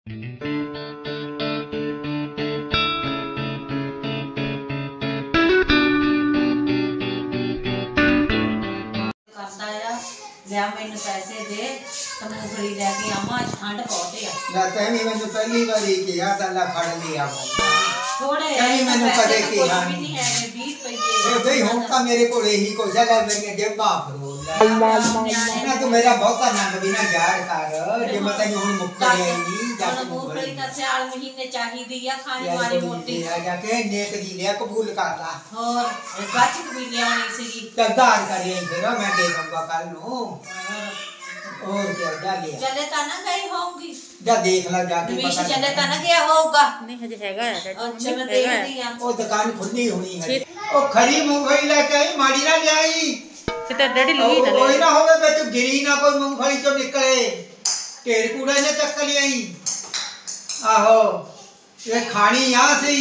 लिया मैनू पैसे दे तो मूंगफली लेके आवा ठंड बहुत है ना तैनी मैनू पहली बारी किया तो अल्लाह फड़ लिया थोड़े तैनी मैनू कदे किया नहीं है 20 रुपए ए भाई हम तो मेरे को यही को जगह मेरी जेबा फरोल ना तो मेरा बहुता नंग भी ना जार कर जे मैं तैनू हुन मुक्का नहीं जा मूंगफली का साल महीने चाहिदी है खाने वाली मोटी है जा के नेक दी लिया कबूल कर ला और गच भी लियानी सी तकदार करिए फिर मैं दे दूंगा कल नु और क्या जा लिया चले ता ना गई होंगी जा देख ला जाके पता चले ता ना गया होगा नहीं हजे हैगा अच्छा मैं देख दिया ओ दुकान खुली हुई है ओ खरी मूंगफली लेके आई माड़ी ना ले आई किते डैडी ली ना कोई ना होवे बे तू गिरी ना कोई मूंगफली चो निकले ढेर कूड़े ने चक ले आई आहो ये खानी यहां से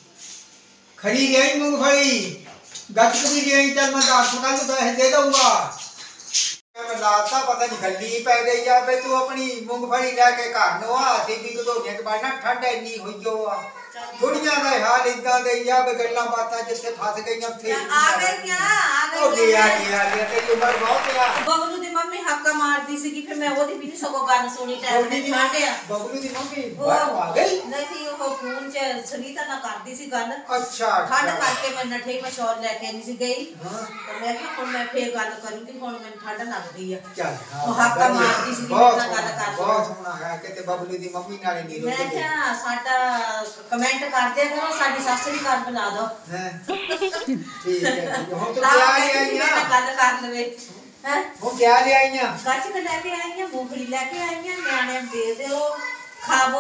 खरी ले आई मूंगफली गच भी ले आई चल मैं 10 कल पैसे दे दूंगा मैं लाता पता नहीं गली पै गई या बे तू अपनी मूंगफली लेके घर नो आ सी भी तो ने बाना ठंड इन्नी होई जो दुनिया दा हाल इदा दे या बे गल्ला बातां जिथे फस गईयां थे आ गई क्या आ गई गया तेरी उम्र बहुत है बबलू दी मम्मी हक्का मारदी सी कि फिर मैं ओदी भी सगो गाना सुनी टाइम में छाड़िया बबलू दी मम्मी आ गई नहीं वो फोन च सुनीता ना करदी सी गल अच्छा ठंड करके मैं नठे में शॉल लेके नहीं सी गई तो मैं कहा हुन मैं फिर गल करूंगी हुन मैं ठंड लगदी है चल वो हक्का मारदी सी कि मैं गल कर बहुत सोना है कहते बबलू दी मम्मी नाले नहीं रोती मैं क्या साडा कमेंट कर दिया करो साडी सासरी घर बना दो हैं ठीक है हम तो क्या ले आई मैं गल कर लवे हैं वो क्या ले आई हैं गच के लेके आई हैं मूंगफली लेके आई हैं न्याणे दे दो खावो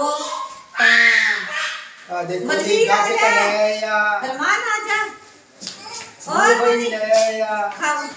आ देखो जी गच के ले आया रहमान आ जा और मूंगफली ले आया खाओ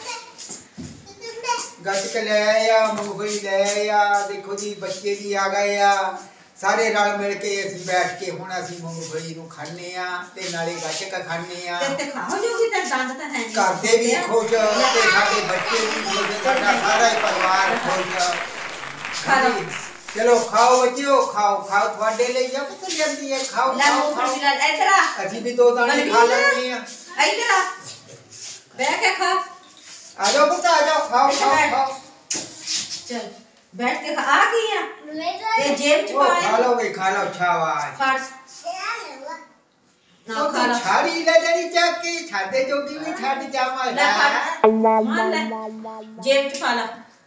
गच के ले आया मूंगफली ले आया देखो जी बच्चे भी आ गए आ सारे रल मिल के ਅਸੀਂ बैठ के ਹੁਣ ਅਸੀਂ मूंगफली ਨੂੰ ਖਾਣੇ ਆ ਤੇ ਨਾਲੇ ਗੱਚ ਕੇ ਖਾਣੇ ਆ ਤੇ ਖਾਓ ਜੋ ਵੀ ਤਾਂ ਦੰਦ ਤਾਂ ਹੈ ਘਰ ਦੇ ਵੀ ਖੁਸ਼ ਤੇ ਸਾਡੇ ਬੱਚੇ ਵੀ ਖੁਸ਼ ਸਾਡਾ ਸਾਰਾ ਹੀ ਪਰਿਵਾਰ ਖੁਸ਼ ਖਾ ਲਓ ਚਲੋ ਖਾਓ ਬੱਚਿਓ ਖਾਓ ਖਾਓ ਤੁਹਾਡੇ ਲਈ ਆ ਪੁੱਤ ਜਾਂਦੀ ਹੈ ਖਾਓ ਲੈ मूंगफली ਲੈ ਇੱਧਰ ਆ ਅਸੀਂ ਵੀ ਦੋ ਦਾਣੇ ਖਾ ਲੈਣੇ ਆ ਇੱਧਰ ਆ ਬਹਿ ਕੇ ਖਾ ਆ ਜਾਓ ਪੁੱਤ ਆ ਜਾਓ ਖਾਓ ਖਾਓ चल बैठ के खा आ गई है ये जेब च पाए खा लो शाबाश फर्स्ट ना खा लो छाड़ी ले जड़ी चक्की छादे जोगी भी छाड़ जामा ले मान ले जेब च पा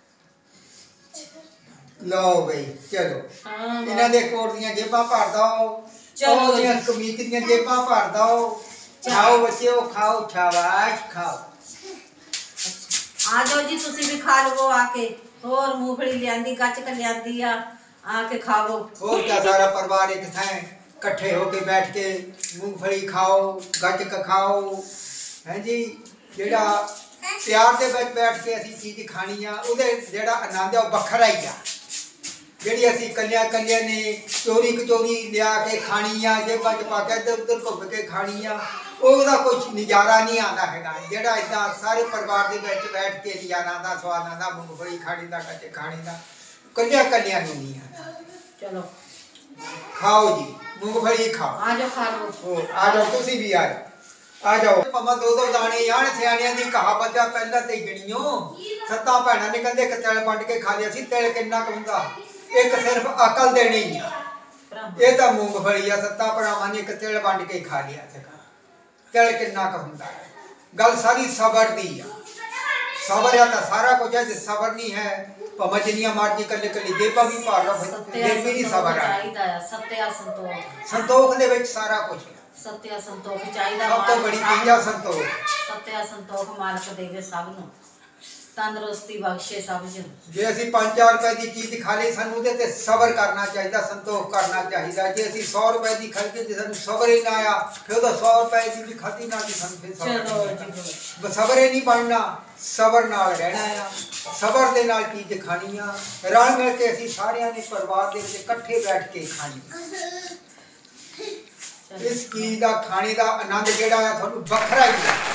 लो भाई चलो इना दे कोट दियां जेबां भर दो चलो दियां कमीज दियां जेबां भर दो खाओ बच्चों खाओ शाबाश खाओ आ जाओ जी तुसी भी खा लो आके और मूंगफली लियांदी गच के लियांदी आके खाओ और क्या सारा परिवार एक थे इकट्ठे होके बैठ के मूंगफली खाओ गच के खाओ हैं जी जेड़ा प्यार दे विच बैठ के असी चीज खानी आ ओदे जेड़ा आनंद है बखरा ही आ जेड़ी असी कलिया कलिया ने चोरी कचोरी लिया के खानी आ जेबां च पा के इधर उधर घुम के खानी आ ओदा कुछ नजारा नहीं आता है जेड़ा इदा सारे परिवार दे विच बैठ के नजारा आंदा स्वाद आंदा मूंगफली खानी दा कच्चे खानी दा कलिया कलिया नहीं आता चलो खाओ जी मूंगफली खाओ आ जाओ खा लो आ जाओ तुसी भी आ जाओ पमा दो दो दाने यान सियाणियां दी कहावत आ पहला ते गिणियो सत्ता भैणा ने कहंदे कि तिल वंड के खा लिया सी तिल किन्ना क हुंदा एक सिर्फ अकल देनी आ ये तां मूंगफली आ सत्ता भरावां ने एक तिल वंड के खा लिया सी तिल किन्ना क हुंदा गल सारी सबर दी आ सबर है तो सारा कुछ है सबर नहीं है भावें जिन्नियां मर्जी कल्ले कल्ले जेबां भी भर लो फिर भी नहीं सबर चाहिदा सत्या संतोख संतोख दे विच सारा कुछ है सत्या संतोख चाहिदा सब तो बड़ी चीज है संतोख सत्या संतोख मालक देवे सब नु तंदुरुस्ती बख्शे सब जन जे ਅਸੀਂ 5-4 रुपए ਦੀ ਚੀਜ਼ ਖਾ ਲਈ ਸਾਨੂੰ ਉਹਦੇ ਤੇ ਸਬਰ ਕਰਨਾ ਚਾਹੀਦਾ ਸੰਤੋਖ ਕਰਨਾ ਚਾਹੀਦਾ ਜੇ ਅਸੀਂ 100 रुपए ਦੀ ਖਰੀਦੇ ਤੇ ਸਾਨੂੰ ਸਬਰ ਹੀ ਨਾ ਆਇਆ ਫਿਰ ਉਹਦਾ 100 रुपए ਦੀ ਵੀ ਖਾਦੀ ਨਾ ਦੀ ਸਾਨੂੰ ਫਿਰ ਚਲੋ ਜੀ ਬਸ ਸਬਰ ਹੀ ਨਹੀਂ ਬਣਨਾ ਸਬਰ ਨਾਲ ਰਹਿਣਾ ਆ ਸਬਰ ਦੇ ਨਾਲ ਚੀਜ਼ ਖਾਣੀ ਆ ਰਲ ਮਿਲ ਕੇ ਅਸੀਂ ਸਾਰਿਆਂ ਨੇ ਪਰਿਵਾਰ ਦੇ ਵਿੱਚ ਇਕੱਠੇ ਬੈਠ ਕੇ ਖਾਣੀ ਇਸ ਚੀਜ਼ ਦਾ ਖਾਣੇ ਦਾ ਆਨੰਦ ਜਿਹੜਾ ਆ ਤੁਹਾਨੂੰ ਵੱਖਰਾ ਹੀ ਹੈ